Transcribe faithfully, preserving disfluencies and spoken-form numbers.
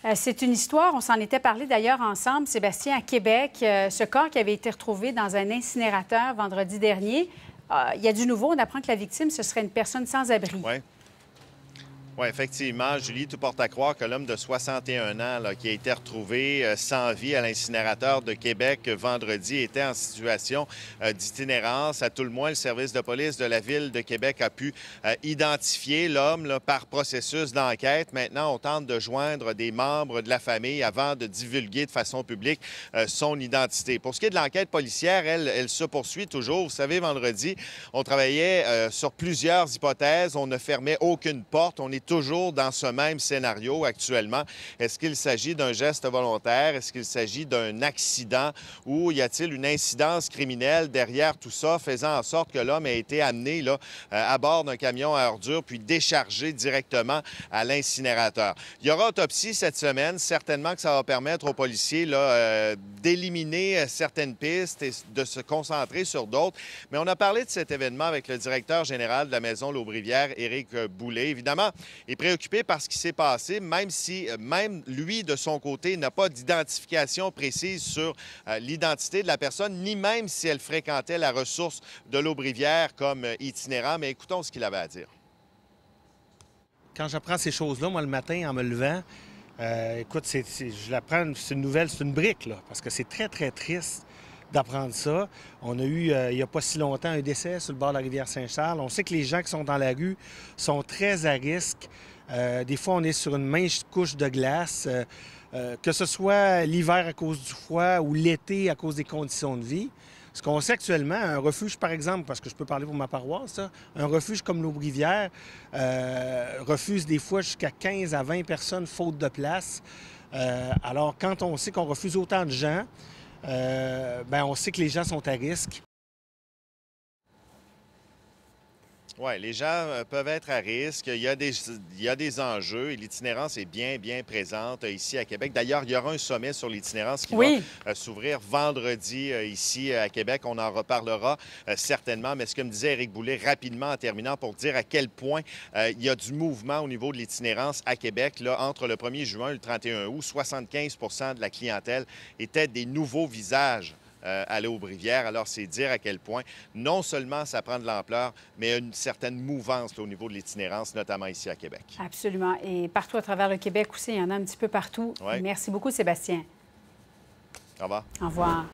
Euh, c'est une histoire, on s'en était parlé d'ailleurs ensemble, Sébastien, à Québec. Euh, ce corps qui avait été retrouvé dans un incinérateur vendredi dernier. Euh, il y a du nouveau. On apprend que la victime, ce serait une personne sans abri. Oui. Oui, effectivement, Julie, tout porte à croire que l'homme de soixante et un ans là, qui a été retrouvé euh, sans vie à l'incinérateur de Québec vendredi était en situation euh, d'itinérance. À tout le moins, le service de police de la Ville de Québec a pu euh, identifier l'homme là, par processus d'enquête. Maintenant, on tente de joindre des membres de la famille avant de divulguer de façon publique euh, son identité. Pour ce qui est de l'enquête policière, elle, elle se poursuit toujours. Vous savez, vendredi, on travaillait euh, sur plusieurs hypothèses. On ne fermait aucune porte. On est toujours dans ce même scénario actuellement. Est-ce qu'il s'agit d'un geste volontaire? Est-ce qu'il s'agit d'un accident? Ou y a-t-il une incidence criminelle derrière tout ça, faisant en sorte que l'homme ait été amené là, à bord d'un camion à ordures puis déchargé directement à l'incinérateur? Il y aura autopsie cette semaine. Certainement que ça va permettre aux policiers là, euh, d'éliminer certaines pistes et de se concentrer sur d'autres. Mais on a parlé de cet événement avec le directeur général de la Maison Laubrivière, Éric Boulay. Évidemment, est préoccupé par ce qui s'est passé, même si même lui, de son côté, n'a pas d'identification précise sur euh, l'identité de la personne, ni même si elle fréquentait la ressource de l'Aubrivière comme euh, itinérant. Mais écoutons ce qu'il avait à dire. Quand j'apprends ces choses-là, moi, le matin, en me levant, euh, écoute, c'est, c'est, je l'apprends, c'est une nouvelle, c'est une brique, là, parce que c'est très, très triste d'apprendre ça. On a eu, euh, il n'y a pas si longtemps, un décès sur le bord de la rivière Saint-Charles. On sait que les gens qui sont dans la rue sont très à risque. Euh, des fois, on est sur une mince couche de glace, euh, euh, que ce soit l'hiver à cause du froid ou l'été à cause des conditions de vie. Ce qu'on sait actuellement, un refuge, par exemple, parce que je peux parler pour ma paroisse, là, un refuge comme l'Aubrivière euh, refuse des fois jusqu'à quinze à vingt personnes faute de place. Euh, alors, quand on sait qu'on refuse autant de gens, Euh, ben on sait que les gens sont à risque. Oui, les gens peuvent être à risque. Il y a des, il y a des enjeux et l'itinérance est bien, bien présente ici à Québec. D'ailleurs, il y aura un sommet sur l'itinérance qui oui. va euh, s'ouvrir vendredi euh, ici à Québec. On en reparlera euh, certainement. Mais ce que me disait Éric Boulay rapidement en terminant pour dire à quel point euh, il y a du mouvement au niveau de l'itinérance à Québec. Là, entre le premier juin et le trente et un août, soixante-quinze pour cent de la clientèle étaient des nouveaux visages Euh, à l'Aubrivière. Alors, c'est dire à quel point, non seulement ça prend de l'ampleur, mais une certaine mouvance là, au niveau de l'itinérance, notamment ici à Québec. Absolument. Et partout à travers le Québec aussi, il y en a un petit peu partout. Ouais. Merci beaucoup, Sébastien. Au revoir. Au revoir.